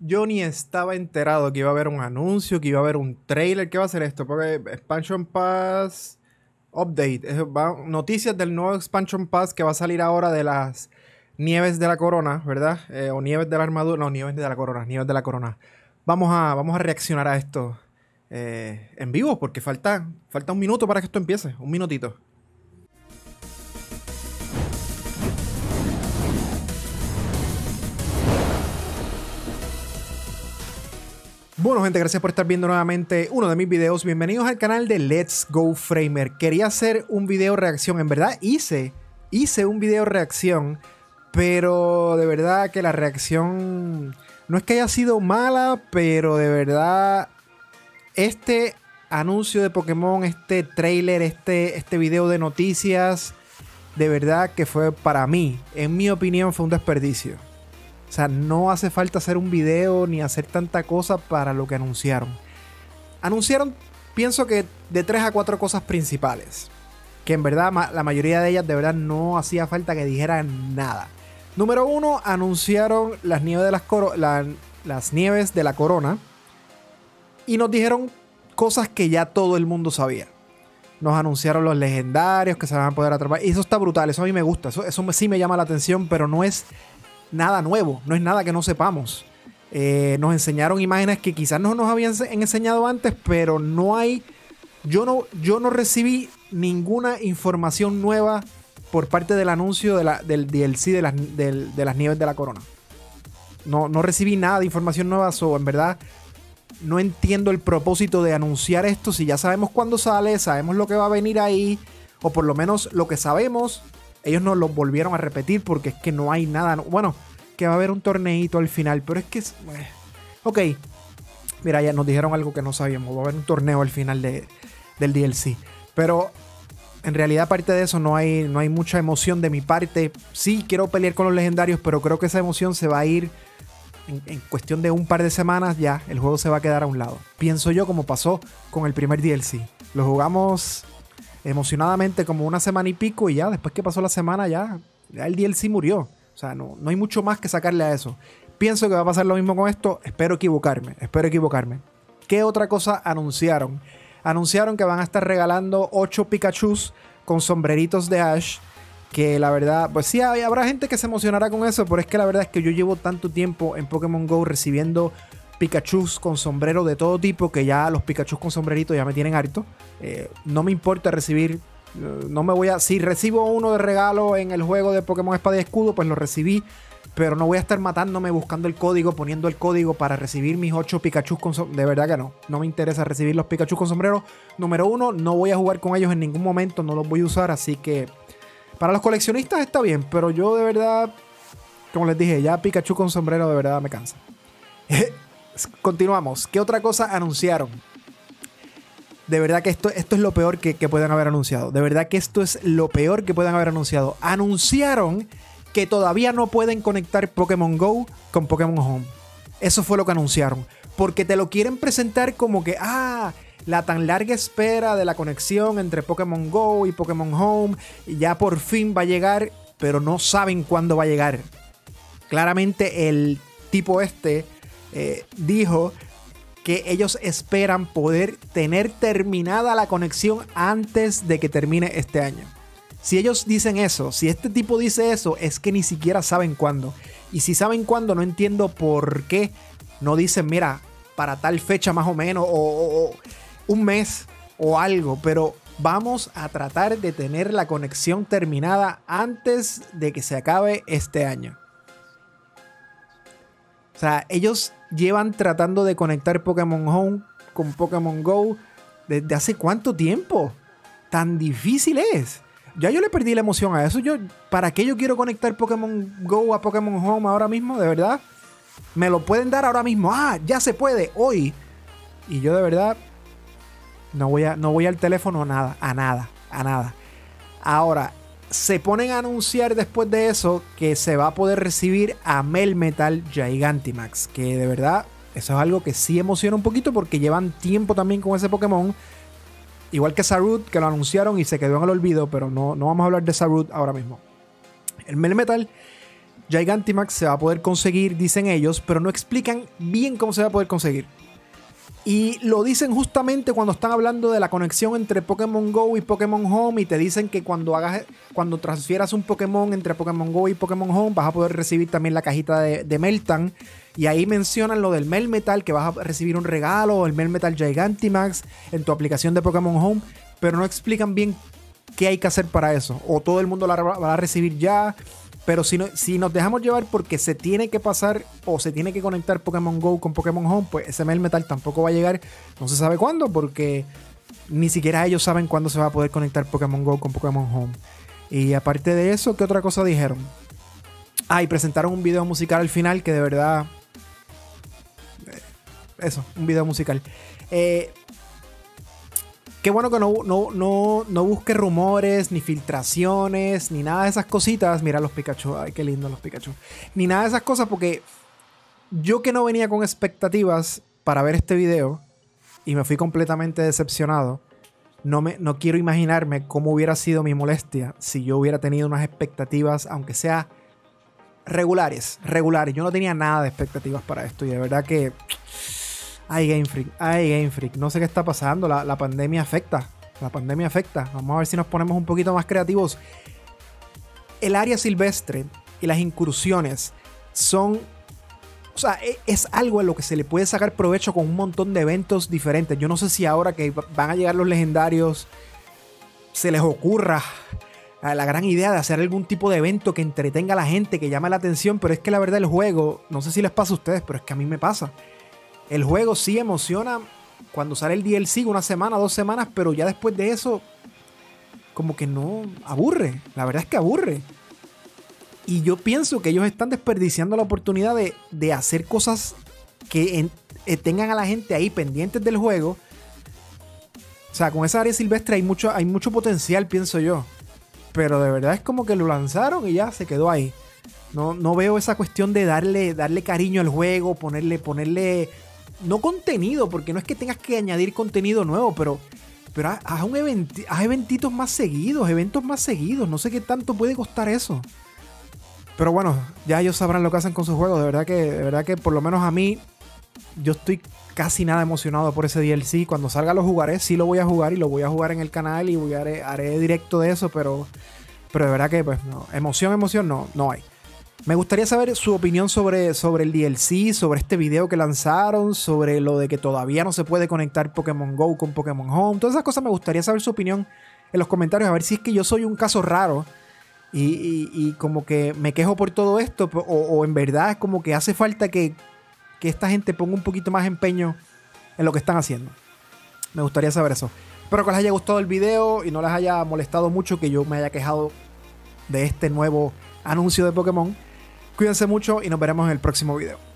Yo ni estaba enterado que iba a haber un anuncio, que iba a haber un trailer. ¿Qué va a ser esto? Porque Expansion Pass Update. Noticias del nuevo Expansion Pass que va a salir ahora de las nieves de la corona, ¿verdad? O nieves de la armadura. No, nieves de la corona. Nieves de la corona. Vamos a reaccionar a esto en vivo porque falta un minuto para que esto empiece. Un minutito. Bueno, gente, gracias por estar viendo nuevamente uno de mis videos. Bienvenidos al canal de Let's Go Framer. Quería hacer un video reacción. En verdad hice un video reacción, pero de verdad que la reacción no es que haya sido mala, pero de verdad este anuncio de Pokémon, este trailer, este video de noticias, de verdad que fue para mí, en mi opinión, fue un desperdicio. O sea, no hace falta hacer un video ni hacer tanta cosa para lo que anunciaron. Anunciaron, pienso que de 3 a 4 cosas principales. Que en verdad la mayoría de ellas de verdad no hacía falta que dijeran nada. Número 1, anunciaron las nieves las nieves de la corona. Y nos dijeron cosas que ya todo el mundo sabía. Nos anunciaron los legendarios que se van a poder atrapar. Y eso está brutal, eso a mí me gusta. Eso sí me llama la atención, pero no es nada nuevo, no es nada que no sepamos. Nos enseñaron imágenes que quizás no nos habían enseñado antes, pero no hay. Yo no recibí ninguna información nueva por parte del anuncio del DLC de las nieves de la corona. No recibí nada de información nueva, en verdad no entiendo el propósito de anunciar esto si ya sabemos cuándo sale, sabemos lo que va a venir ahí, o por lo menos lo que sabemos. Ellos nos lo volvieron a repetir porque es que no hay nada. Bueno, que va a haber un torneito al final, pero es que ok, mira, ya nos dijeron algo que no sabíamos. Va a haber un torneo al final del DLC. Pero en realidad, aparte de eso, no hay mucha emoción de mi parte. Sí, quiero pelear con los legendarios, pero creo que esa emoción se va a ir en cuestión de un par de semanas. Ya, el juego se va a quedar a un lado. Pienso yo, como pasó con el primer DLC. Lo jugamos emocionadamente como una semana y pico y ya, después que pasó la semana ya el DLC murió. O sea, no hay mucho más que sacarle a eso. Pienso que va a pasar lo mismo con esto. Espero equivocarme. ¿Qué otra cosa anunciaron? Anunciaron que van a estar regalando 8 Pikachus con sombreritos de Ash. Que la verdad, pues sí, habrá gente que se emocionará con eso, pero es que la verdad es que yo llevo tanto tiempo en Pokémon GO recibiendo Pikachus con sombrero de todo tipo que ya los Pikachus con sombrerito ya me tienen harto. No me importa recibir. No me voy a. Si recibo uno de regalo en el juego de Pokémon Espada y Escudo, pues lo recibí. Pero no voy a estar matándome buscando el código, poniendo el código para recibir mis 8 Pikachus con sombrero. De verdad que no. No me interesa recibir los Pikachus con sombrero. Número 1, no voy a jugar con ellos en ningún momento. No los voy a usar. Así que para los coleccionistas está bien. Pero yo de verdad, como les dije, ya Pikachu con sombrero de verdad me cansa. Continuamos. ¿Qué otra cosa anunciaron? De verdad que esto es lo peor que puedan haber anunciado. De verdad que esto es lo peor que puedan haber anunciado. Anunciaron que todavía no pueden conectar Pokémon GO con Pokémon Home. Eso fue lo que anunciaron. Porque te lo quieren presentar como que, la tan larga espera de la conexión entre Pokémon GO y Pokémon Home ya por fin va a llegar, pero no saben cuándo va a llegar. Claramente el tipo dijo que ellos esperan poder tener terminada la conexión antes de que termine este año. Si ellos dicen eso, si este tipo dice eso, es que ni siquiera saben cuándo. Y si saben cuándo, no entiendo por qué no dicen, mira, para tal fecha más o menos, o un mes o algo. Pero vamos a tratar de tener la conexión terminada antes de que se acabe este año. O sea, ellos llevan tratando de conectar Pokémon Home con Pokémon GO desde hace ¿cuánto tiempo? Tan difícil es. Ya yo le perdí la emoción a eso. ¿Para qué yo quiero conectar Pokémon GO a Pokémon Home ahora mismo? De verdad. Me lo pueden dar ahora mismo. Ya se puede, hoy. Y yo de verdad no voy al teléfono a nada. Ahora, se ponen a anunciar después de eso que se va a poder recibir a Melmetal Gigantamax, que de verdad eso es algo que sí emociona un poquito porque llevan tiempo también con ese Pokémon. Igual que Sarut, que lo anunciaron y se quedó en el olvido, pero no vamos a hablar de Sarut ahora mismo. El Melmetal Gigantamax se va a poder conseguir, dicen ellos, pero no explican bien cómo se va a poder conseguir. Y lo dicen justamente cuando están hablando de la conexión entre Pokémon Go y Pokémon Home, y te dicen que cuando transfieras un Pokémon entre Pokémon Go y Pokémon Home vas a poder recibir también la cajita de Meltan. Y ahí mencionan lo del Melmetal, que vas a recibir un regalo, o el Melmetal Gigantamax en tu aplicación de Pokémon Home, pero no explican bien qué hay que hacer para eso. O todo el mundo la va a recibir ya. Pero si nos dejamos llevar porque se tiene que pasar o se tiene que conectar Pokémon Go con Pokémon Home, pues ese Melmetal tampoco va a llegar. No se sabe cuándo, porque ni siquiera ellos saben cuándo se va a poder conectar Pokémon Go con Pokémon Home. Y aparte de eso, ¿qué otra cosa dijeron? Y presentaron un video musical al final que de verdad... Eso, un video musical. Qué bueno que no busque rumores, ni filtraciones, ni nada de esas cositas. Mira los Pikachu, ay, qué lindo los Pikachu. Ni nada de esas cosas, porque yo que no venía con expectativas para ver este video y me fui completamente decepcionado, no quiero imaginarme cómo hubiera sido mi molestia si yo hubiera tenido unas expectativas, aunque sea regulares. Yo no tenía nada de expectativas para esto y de verdad que... Ay, Game Freak. No sé qué está pasando. La pandemia afecta. Vamos a ver si nos ponemos un poquito más creativos. El área silvestre y las incursiones son... O sea, es algo en lo que se le puede sacar provecho con un montón de eventos diferentes. Yo no sé si ahora que van a llegar los legendarios se les ocurra la gran idea de hacer algún tipo de evento que entretenga a la gente, que llame la atención. Pero es que la verdad el juego, no sé si les pasa a ustedes, pero es que a mí me pasa. El juego sí emociona cuando sale el DLC, 1 semana, 2 semanas, pero ya después de eso, como que no, aburre. La verdad es que aburre. Y yo pienso que ellos están desperdiciando la oportunidad de hacer cosas que tengan a la gente ahí pendientes del juego. O sea, con esa área silvestre hay mucho potencial, pienso yo. Pero de verdad es como que lo lanzaron y ya se quedó ahí. No veo esa cuestión de darle cariño al juego, ponerle no contenido, porque no es que tengas que añadir contenido nuevo, pero haz eventos más seguidos. No sé qué tanto puede costar eso. Pero bueno, ya ellos sabrán lo que hacen con sus juegos. De verdad que por lo menos a mí, yo estoy casi nada emocionado por ese DLC. Cuando salga lo jugaré, sí lo voy a jugar y lo voy a jugar en el canal y haré directo de eso, pero de verdad que pues no, emoción no hay. Me gustaría saber su opinión sobre el DLC, sobre este video que lanzaron, sobre lo de que todavía no se puede conectar Pokémon Go con Pokémon Home. Todas esas cosas me gustaría saber su opinión en los comentarios, a ver si es que yo soy un caso raro y como que me quejo por todo esto, o en verdad es como que hace falta que esta gente ponga un poquito más empeño en lo que están haciendo. Me gustaría saber eso. Espero que les haya gustado el video y no les haya molestado mucho que yo me haya quejado de este nuevo anuncio de Pokémon. Cuídense mucho y nos veremos en el próximo video.